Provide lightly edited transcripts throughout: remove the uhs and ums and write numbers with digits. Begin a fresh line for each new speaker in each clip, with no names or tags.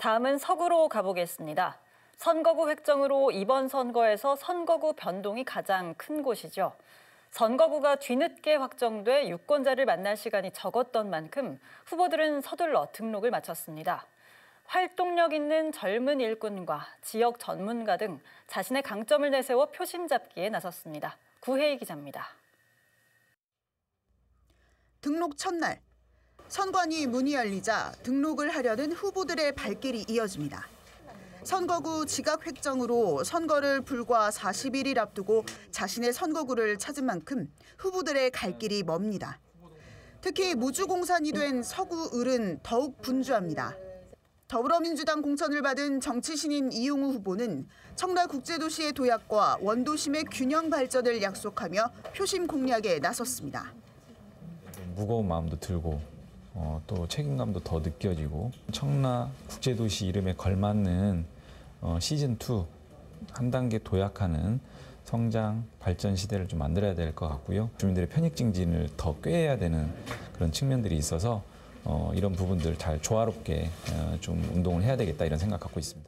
다음은 서구로 가보겠습니다. 선거구 획정으로 이번 선거에서 선거구 변동이 가장 큰 곳이죠. 선거구가 뒤늦게 확정돼 유권자를 만날 시간이 적었던 만큼 후보들은 서둘러 등록을 마쳤습니다. 활동력 있는 젊은 일꾼과 지역 전문가 등 자신의 강점을 내세워 표심 잡기에 나섰습니다. 구혜희 기자입니다.
등록 첫날, 선관위 문이 열리자 등록을 하려는 후보들의 발길이 이어집니다. 선거구 지각 획정으로 선거를 불과 41일 앞두고 자신의 선거구를 찾은 만큼 후보들의 갈 길이 멉니다. 특히 무주공산이 된 서구 을은 더욱 분주합니다. 더불어민주당 공천을 받은 정치신인 이용우 후보는 청라국제도시의 도약과 원도심의 균형 발전을 약속하며 표심 공략에 나섰습니다.
무거운 마음도 들고 또 책임감도 더 느껴지고 청라국제도시 이름에 걸맞는 시즌2 한 단계 도약하는 성장, 발전 시대를 좀 만들어야 될 것 같고요. 주민들의 편익 증진을 더 꾀해야 되는 그런 측면들이 있어서 이런 부분들 잘 조화롭게 좀 운동을 해야 되겠다 이런 생각 갖고 있습니다.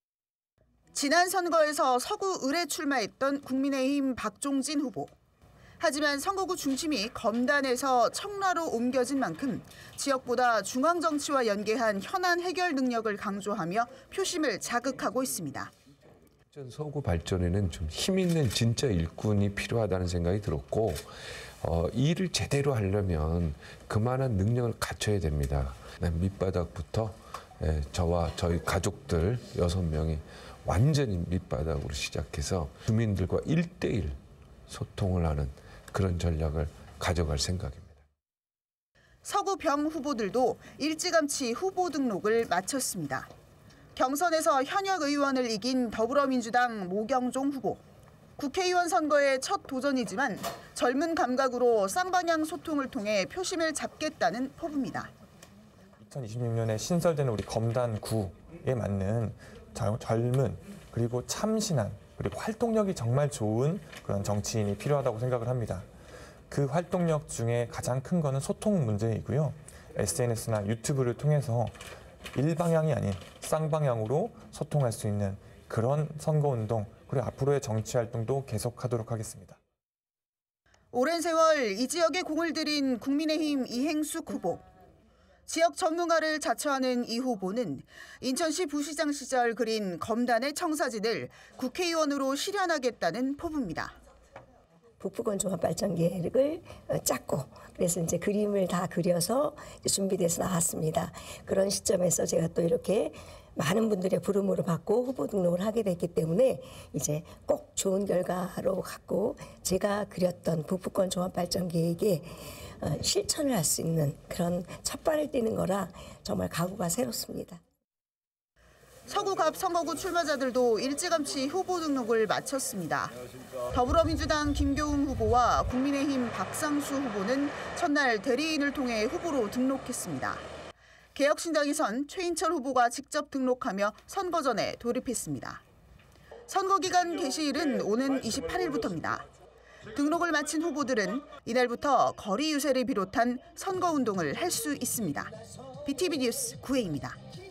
지난 선거에서 서구 을에 출마했던 국민의힘 박종진 후보. 하지만 선거구 중심이 검단에서 청라로 옮겨진 만큼 지역보다 중앙정치와 연계한 현안 해결 능력을 강조하며 표심을 자극하고 있습니다.
서구 발전에는 좀 힘 있는 진짜 일꾼이 필요하다는 생각이 들었고 이 일을 제대로 하려면 그만한 능력을 갖춰야 됩니다. 밑바닥부터 저와 저희 가족들 6명이 완전히 밑바닥으로 시작해서 주민들과 1대1 소통을 하는 그런 전략을 가져갈 생각입니다.
서구 병 후보들도 일찌감치 후보 등록을 마쳤습니다. 경선에서 현역 의원을 이긴 더불어민주당 모경종 후보. 국회의원 선거의 첫 도전이지만 젊은 감각으로 쌍방향 소통을 통해 표심을 잡겠다는 포부입니다.
2026년에 신설되는 우리 검단구에 맞는 젊은 그리고 참신한 그리고 활동력이 정말 좋은 그런 정치인이 필요하다고 생각을 합니다. 그 활동력 중에 가장 큰 거는 소통 문제이고요. SNS나 유튜브를 통해서 일방향이 아닌 쌍방향으로 소통할 수 있는 그런 선거운동 그리고 앞으로의 정치 활동도 계속하도록 하겠습니다.
오랜 세월 이 지역에 공을 들인 국민의힘 이행숙 후보. 지역 전문가를 자처하는 이 후보는 인천시 부시장 시절 그린 검단의 청사진을 국회의원으로 실현하겠다는 포부입니다.
북부권 종합 발전 계획을 짰고 그래서 이제 그림을 다 그려서 준비돼서 나왔습니다. 그런 시점에서 제가 또 이렇게 많은 분들의 부름으로 받고 후보 등록을 하게 됐기 때문에 이제 꼭 좋은 결과로 갖고 제가 그렸던 북부권 종합 발전 계획에 실천을 할 수 있는 그런 첫발을 떼는 거라 정말 각오가 새롭습니다.
서구갑 선거구 출마자들도 일찌감치 후보 등록을 마쳤습니다. 더불어민주당 김교웅 후보와 국민의힘 박상수 후보는 첫날 대리인을 통해 후보로 등록했습니다. 개혁신당에선 최인철 후보가 직접 등록하며 선거전에 돌입했습니다. 선거기간 개시일은 오는 28일부터입니다. 등록을 마친 후보들은 이날부터 거리 유세를 비롯한 선거운동을 할 수 있습니다. BTV 뉴스 구혜입니다.